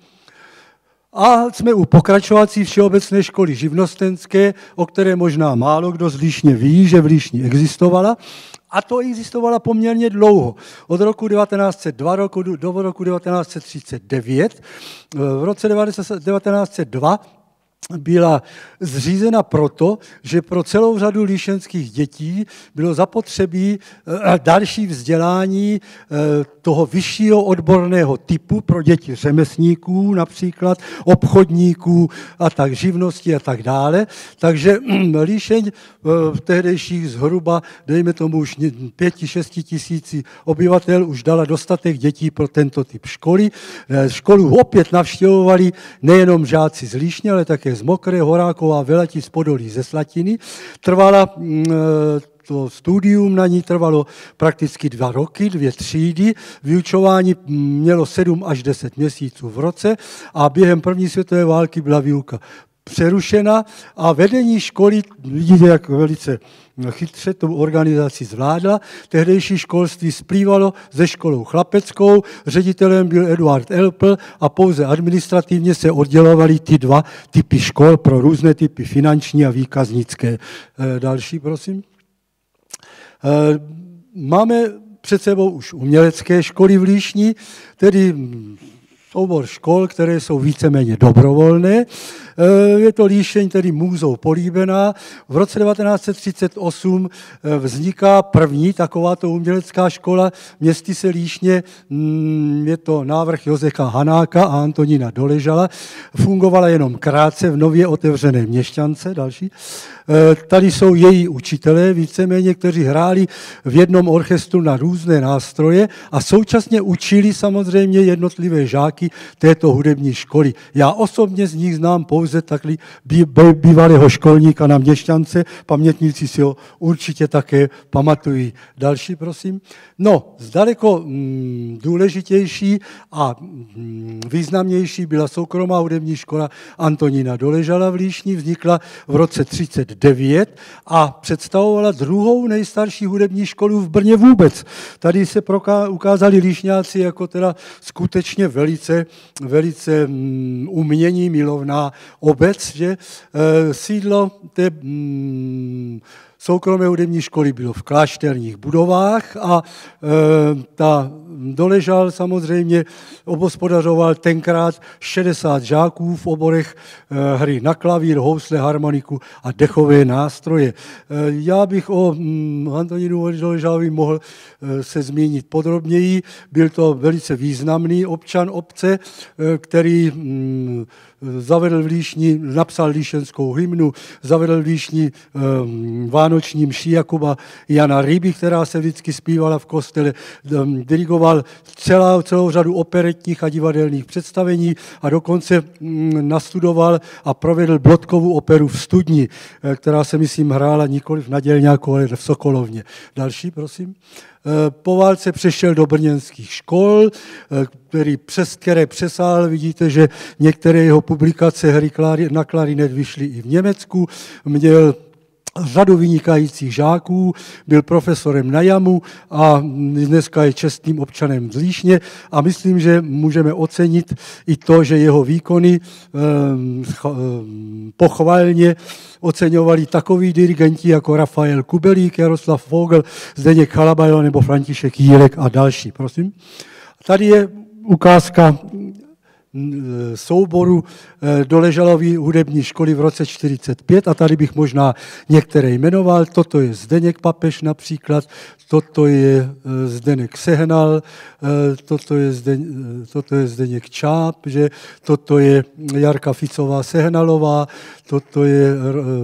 A jsme u pokračovací všeobecné školy živnostenské, o které možná málo kdo z Líšně ví, že v Líšni existovala. A to existovala poměrně dlouho. Od roku 1902 do roku 1939. V roce 1902 byla zřízena proto, že pro celou řadu líšenských dětí bylo zapotřebí další vzdělání toho vyššího odborného typu pro děti řemeslníků, například obchodníků a tak živnosti a tak dále. Takže Líšeň v tehdejších zhruba, dejme tomu už 5-6 tisíci obyvatel, už dala dostatek dětí pro tento typ školy. Školu opět navštěvovali nejenom žáci z Líšně, ale také z Mokré, Horáková, Velati, z Podolí, ze Slatiny. To studium na ní trvalo prakticky 2 roky, 2 třídy. Vyučování mělo 7 až 10 měsíců v roce a během první světové války byla výuka přerušena a vedení školy, vidíte, jak velice chytře tu organizaci zvládla. Tehdejší školství splývalo se školou chlapeckou, ředitelem byl Eduard Elpl a pouze administrativně se oddělovaly ty 2 typy škol pro různé typy finanční a výkaznické. Další, prosím. Máme před sebou už umělecké školy v Líšni, tedy soubor škol, které jsou víceméně dobrovolné. Je to Líšeň, tedy můzou políbená. V roce 1938 vzniká první takováto umělecká škola v městyse Líšně. Je to návrh Josefa Hanáka a Antonína Doležala. Fungovala jenom krátce v nově otevřené Měšťance. Další. Tady jsou její učitelé, víceméně, kteří hráli v jednom orchestru na různé nástroje a současně učili samozřejmě jednotlivé žáky této hudební školy. Já osobně z nich znám pouze takhle bývalého školníka na Měšťance, pamětníci si ho určitě také pamatují. Další, prosím. No, zdaleko důležitější a významnější byla soukromá hudební škola Antonína Doležala v Líšni, vznikla v roce 1939 a představovala druhou nejstarší hudební školu v Brně vůbec. Tady se ukázali líšňáci jako teda skutečně velice umění milovná obec, že sídlo té soukromé hudební školy bylo v klášterních budovách a ta Doležal samozřejmě obhospodařoval tenkrát 60 žáků v oborech hry na klavír, housle, harmoniku a dechové nástroje. Já bych o Antonínu Doležalovi mohl se zmínit podrobněji. Byl to velice významný občan obce, který zavedl v Líšni, napsal líšenskou hymnu, zavedl v Líšni vánoční mši Jakuba Jana Ryby, která se vždycky zpívala v kostele, dirigoval celou řadu operetních a divadelních představení a dokonce nastudoval a provedl Blotkovu operu v Studni, která se, myslím, hrála nikoliv na Dělňáku, ale v Sokolovně. Další, prosím. Po válce přešel do brněnských škol, přes které přesáhl. Vidíte, že některé jeho publikace hry na klarinet vyšly i v Německu. Měl řadu vynikajících žáků, byl profesorem na JAMu a dneska je čestným občanem z Líšně a myslím, že můžeme ocenit i to, že jeho výkony pochvalně oceňovali takoví dirigenti jako Rafael Kubelík, Jaroslav Vogel, Zdeněk Chalabajl nebo František Jílek a další. Prosím. Tady je ukázka souboru Doležalovy hudební školy v roce 1945 a tady bych možná některé jmenoval. Toto je Zdeněk Papež například, toto je Zdeněk Sehnal, toto je Zdeněk Čáp, že? Toto je Jarka Ficová Sehnalová, toto je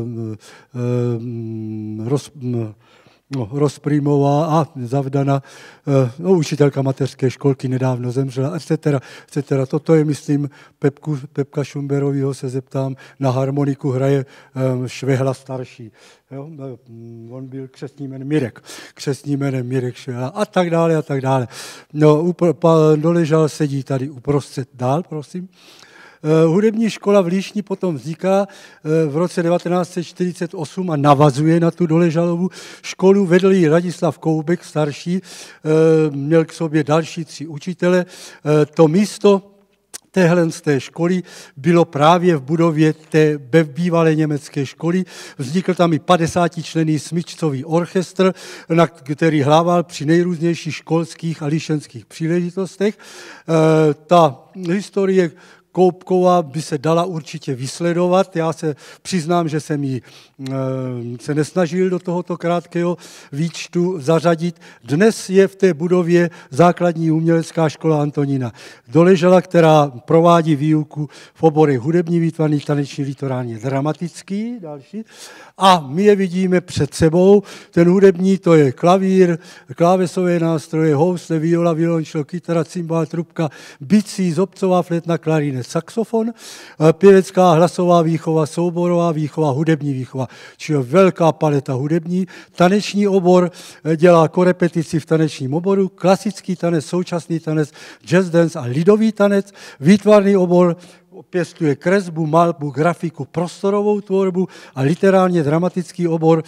Rozprýmová a Zavdana, učitelka mateřské školky nedávno zemřela, etc. Toto je, myslím, Pepka Šumberovýho se zeptám, na harmoniku hraje Švehla starší. Jo? On byl křestním jménem Mirek Švehla a tak dále a tak dále. No, Doležal sedí tady uprostřed. Dál, prosím. Hudební škola v Líšni potom vzniká v roce 1948 a navazuje na tu Doležalovu školu. Vedl ji Ladislav Koubek starší, měl k sobě další 3 učitele. To místo téhle z té školy bylo právě v budově té bývalé německé školy. Vznikl tam i 50členný smyčcový orchestr, který hrával při nejrůznějších školských a líšenských příležitostech. Ta historie Koubková by se dala určitě vysledovat. Já se přiznám, že jsem ji se nesnažil do tohoto krátkého výčtu zařadit. Dnes je v té budově základní umělecká škola Antonína Doležala, která provádí výuku v oborech hudební výtvarný, taneční, litorální, dramatický, další. A my je vidíme před sebou. Ten hudební, to je klavír, klávesové nástroje, housle, viola, violončelo, kytara, cymbál, trubka, bicí, zobcová flétna, klarinet, saxofon, pěvecká hlasová výchova, souborová výchova, hudební výchova. Čili velká paleta hudební. Taneční obor dělá korepetici v tanečním oboru, klasický tanec, současný tanec, jazz dance a lidový tanec. Výtvarný obor pěstuje kresbu, malbu, grafiku, prostorovou tvorbu a literárně dramatický obor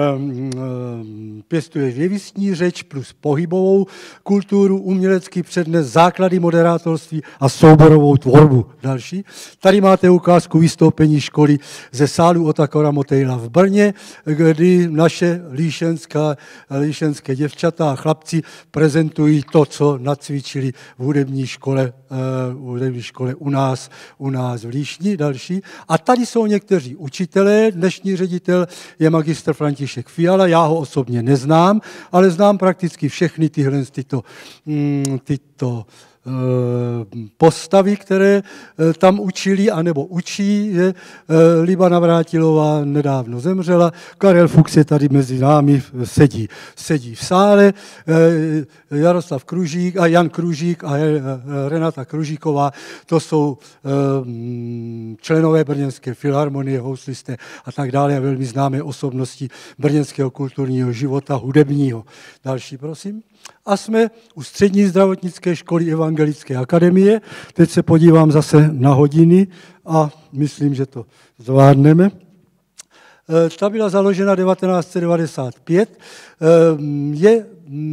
pěstuje věvistní řeč plus pohybovou kulturu, umělecký přednes, základy moderátorství a souborovou tvorbu. Další. Tady máte ukázku vystoupení školy ze sálu Otakara Motejla v Brně, kdy naše líšenské děvčata a chlapci prezentují to, co nacvičili v hudební škole u nás v Líšni. Další. A tady jsou někteří učitelé. Dnešní ředitel je magistr František Fiala. Já ho osobně neznám, ale znám prakticky všechny tyto postavy, které tam učili, anebo učí. Že Liba Navrátilová nedávno zemřela, Karel Fuchs je tady mezi námi, sedí v sále, Jaroslav Kružík a Jan Kružík a Renata Kružíková, to jsou členové Brněnské filharmonie, houslisté a tak dále a velmi známé osobnosti brněnského kulturního života, hudebního. Další, prosím. A jsme u střední zdravotnické školy Evangelické akademie. Teď se podívám zase na hodiny a myslím, že to zvládneme. Ta byla založena 1995. Je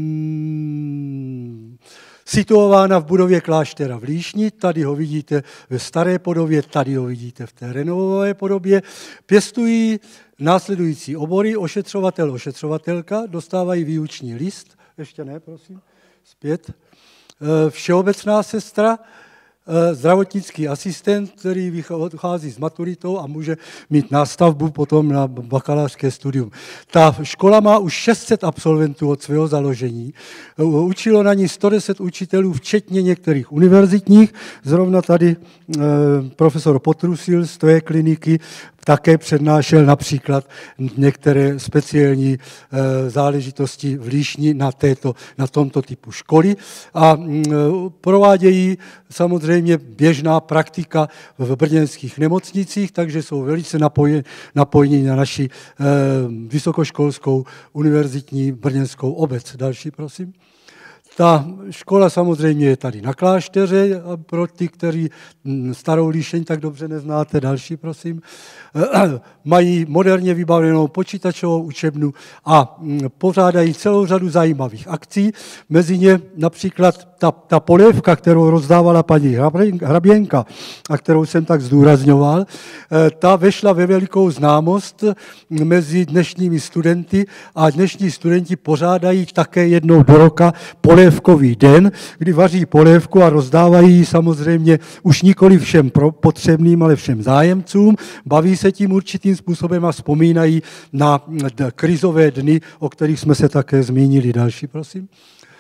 situována v budově kláštera v Líšni. Tady ho vidíte ve staré podobě, tady ho vidíte v té renovové podobě. Pěstují následující obory, ošetřovatel, ošetřovatelka, dostávají výuční list, ještě ne, prosím, zpět. Všeobecná sestra, zdravotnický asistent, který vychází s maturitou a může mít nástavbu potom na bakalářské studium. Ta škola má už 600 absolventů od svého založení. Učilo na ní 110 učitelů, včetně některých univerzitních. Zrovna tady profesor Potrusil z té kliniky také přednášel například některé speciální záležitosti v Líšni na tomto typu školy a provádějí samozřejmě běžná praktika v brněnských nemocnicích, takže jsou velice napojeni na naši vysokoškolskou univerzitní brněnskou obec. Další, prosím. Ta škola samozřejmě je tady na Klášteře, a pro ty, kteří Starou Líšeň tak dobře neznáte, další, prosím. Mají moderně vybavenou počítačovou učebnu a pořádají celou řadu zajímavých akcí. Mezi ně například ta polévka, kterou rozdávala paní Hraběnka a kterou jsem tak zdůrazňoval, ta vešla ve velikou známost mezi dnešními studenty a dnešní studenti pořádají také jednou do roka polévkový den, kdy vaří polévku a rozdávají samozřejmě už nikoli všem potřebným, ale všem zájemcům. Baví se tím určitým způsobem a vzpomínají na krizové dny, o kterých jsme se také zmínili. Další, prosím.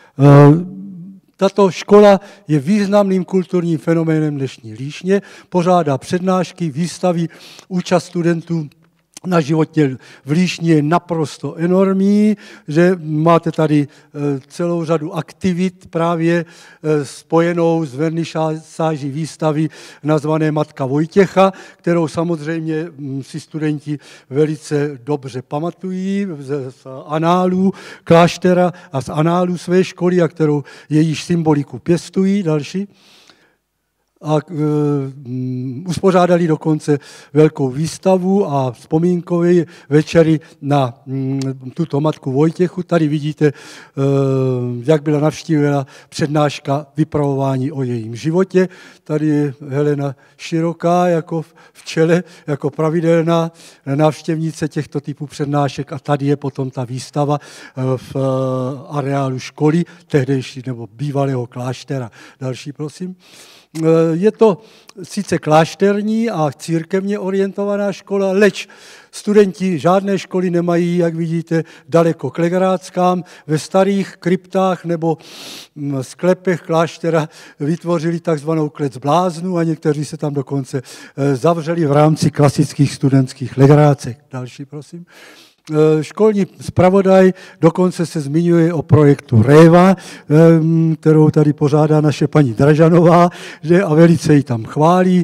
Tato škola je významným kulturním fenoménem dnešní Líšně, pořádá přednášky, výstavy, účast studentů na životě v Líšni je naprosto enormní, že máte tady celou řadu aktivit právě spojenou s vernisáží výstavy nazvané Matka Vojtěcha, kterou samozřejmě si studenti velice dobře pamatují z análů kláštera a z análů své školy, a kterou jejíž symboliku pěstují. Další. A uspořádali dokonce velkou výstavu a vzpomínkové večery na tuto Matku Vojtěchu. Tady vidíte, jak byla navštívena přednáška vypravování o jejím životě. Tady je Helena Široká jako v čele, jako pravidelná návštěvnice těchto typů přednášek a tady je potom ta výstava v areálu školy, tehdejší nebo bývalého kláštera. Další, prosím. Je to sice klášterní a církevně orientovaná škola, leč studenti žádné školy nemají, jak vidíte, daleko k legrátskám. Ve starých kryptách nebo sklepech kláštera vytvořili takzvanou klec bláznů a někteří se tam dokonce zavřeli v rámci klasických studentských legrácek. Další, prosím. Školní zpravodaj dokonce se zmiňuje o projektu Réva, kterou tady pořádá naše paní Dražanová, že a velice ji tam chválí.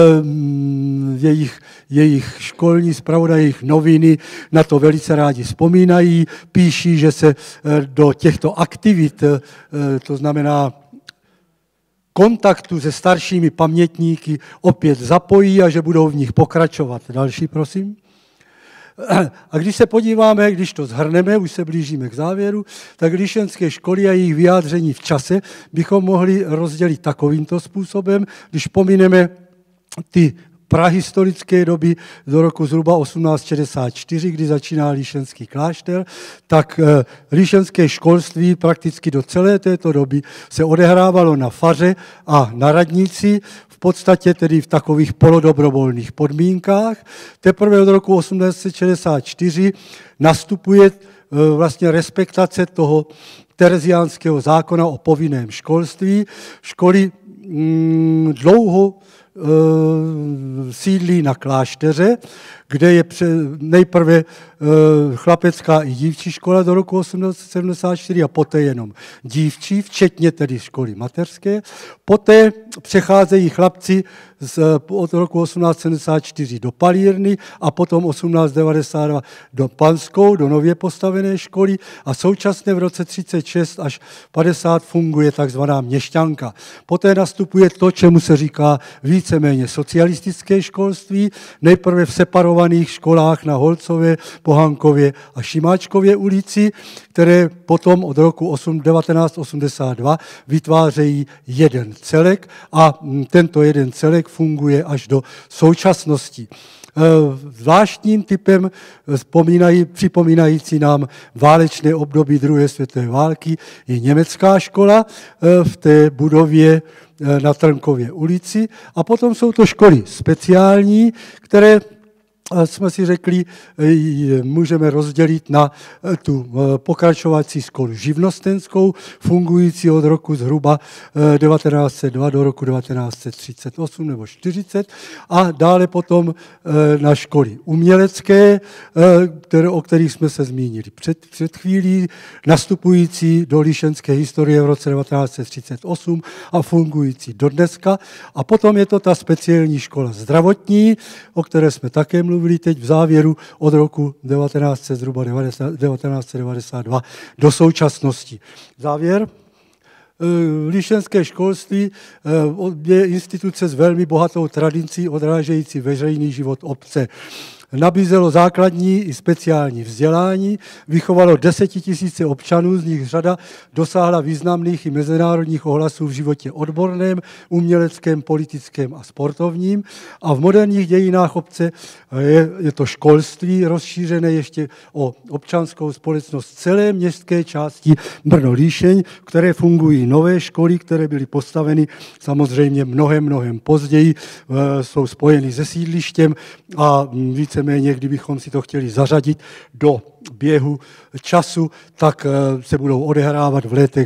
Jejich školní zpravodaj, jejich noviny na to velice rádi vzpomínají, píší, že se do těchto aktivit, to znamená kontaktu se staršími pamětníky opět zapojí a že budou v nich pokračovat. Další, prosím. A když se podíváme, když to shrneme, už se blížíme k závěru, tak líšenské školy a jejich vyjádření v čase bychom mohli rozdělit takovýmto způsobem, když pomineme ty prahistorické doby do roku zhruba 1864, kdy začíná líšenský klášter, tak líšenské školství prakticky do celé této doby se odehrávalo na faře a na radnici, v podstatě tedy v takových polodobrovolných podmínkách. Teprve od roku 1864 nastupuje vlastně respektace toho tereziánského zákona o povinném školství. Školy dlouho sídlí na klášteře, kde je nejprve chlapecká i dívčí škola do roku 1874 a poté jenom dívčí, včetně tedy školy mateřské. Poté přecházejí chlapci od roku 1874 do Palírny a potom 1892 do Panskou, do nově postavené školy a současně v roce 36 až 50 funguje takzvaná měšťanka. Poté nastupuje to, čemu se říká víceméně socialistické školství, nejprve v separovaných školách na Holcově, Pohankově a Šimáčkově ulici, které potom od roku 1982 vytvářejí jeden celek a tento jeden celek funguje až do současnosti. Zvláštním typem připomínající nám válečné období druhé světové války je německá škola v té budově na Trnkově ulici a potom jsou to školy speciální, které jsme si řekli, můžeme rozdělit na tu pokračovací školu živnostenskou, fungující od roku zhruba 1902 do roku 1938 nebo 40 a dále potom na školy umělecké, o kterých jsme se zmínili před chvílí, nastupující do líšenské historie v roce 1938 a fungující do dneska. A potom je to ta speciální škola zdravotní, o které jsme také mluvili teď v závěru od roku 1992 do současnosti. Závěr. Líšenské školství je instituce s velmi bohatou tradicí odrážející veřejný život obce. Nabízelo základní i speciální vzdělání, vychovalo 10 000 občanů, z nich řada dosáhla významných i mezinárodních ohlasů v životě odborném, uměleckém, politickém a sportovním. A v moderních dějinách obce je to školství rozšířené ještě o občanskou společnost celé městské části Brno-Líšeň, které fungují nové školy, které byly postaveny samozřejmě mnohem později, jsou spojeny se sídlištěm a víceméně, kdybychom si to chtěli zařadit do běhu času, tak se budou odehrávat v letech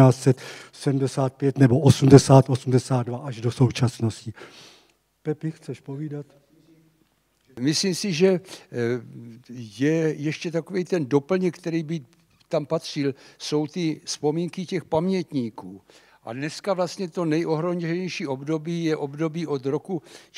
1975 nebo 80, 82 až do současnosti. Pepi, chceš povídat? Myslím si, že je ještě takový ten doplněk, který by tam patřil, jsou ty vzpomínky těch pamětníků. A dneska vlastně to nejohroženější období je období od roku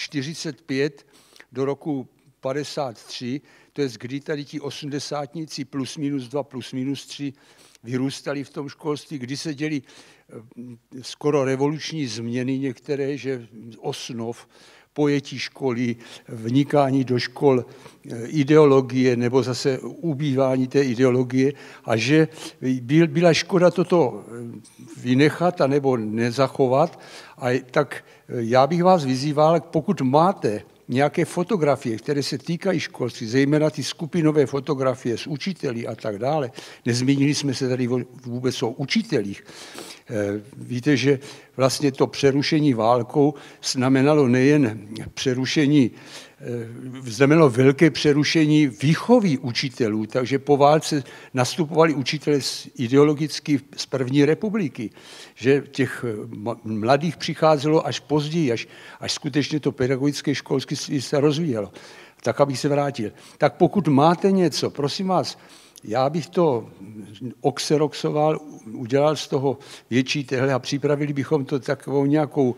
45 do roku 53, to je kdy tady ti osmdesátníci plus minus 2, plus minus 3 vyrůstali v tom školství, kdy se děli skoro revoluční změny některé, že osnov, pojetí školy, vnikání do škol ideologie nebo zase ubývání té ideologie a že byla škoda toto vynechat anebo nezachovat. A tak já bych vás vyzýval, pokud máte nějaké fotografie, které se týkají školství, zejména ty skupinové fotografie s učiteli a tak dále. Nezmínili jsme se tady vůbec o učitelích. Víte, že vlastně to přerušení válkou znamenalo nejen přerušení, znamenalo velké přerušení výchovy učitelů, takže po válce nastupovali učitelé ideologicky z první republiky, že těch mladých přicházelo až později, až skutečně to pedagogické školství se rozvíjelo. Tak, abych se vrátil. Tak pokud máte něco, prosím vás, já bych to oxeroxoval, udělal z toho větší tehle a připravili bychom to takovou nějakou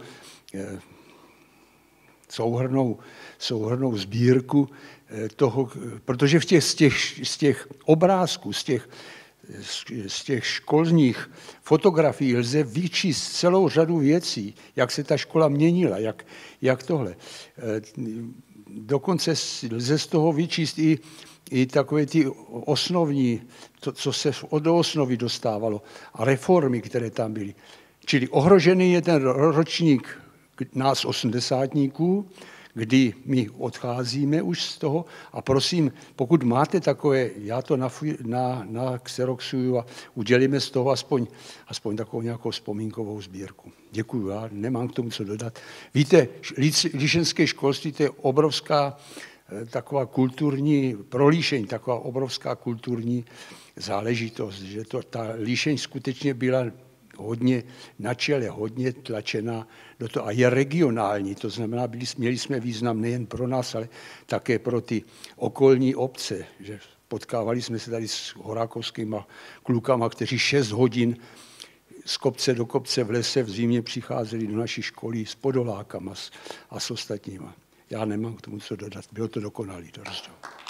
souhrnnou sbírku toho, protože z těch obrázků, z těch z těch školních fotografií lze vyčíst celou řadu věcí, jak se ta škola měnila, jak tohle. Dokonce lze z toho vyčíst i takové ty osnovní, co se od osnovy dostávalo, a reformy, které tam byly. Čili ohrožený je ten ročník nás osmdesátníků, kdy my odcházíme už z toho a prosím, pokud máte takové, já to na xeroxuju a udělíme z toho aspoň takovou nějakou vzpomínkovou sbírku. Děkuju, já nemám k tomu co dodat. Víte, líšenské školství, to je obrovská taková kulturní prolíšení, taková obrovská kulturní záležitost, že ta Líšeň skutečně byla hodně na čele, hodně tlačená do toho a je regionální, to znamená, měli jsme význam nejen pro nás, ale také pro ty okolní obce, že potkávali jsme se tady s horákovskými klukama, kteří 6 hodin z kopce do kopce v lese v zimě přicházeli do naší školy s podolákama a s ostatníma. Já nemám k tomu co dodat, bylo to dokonalý.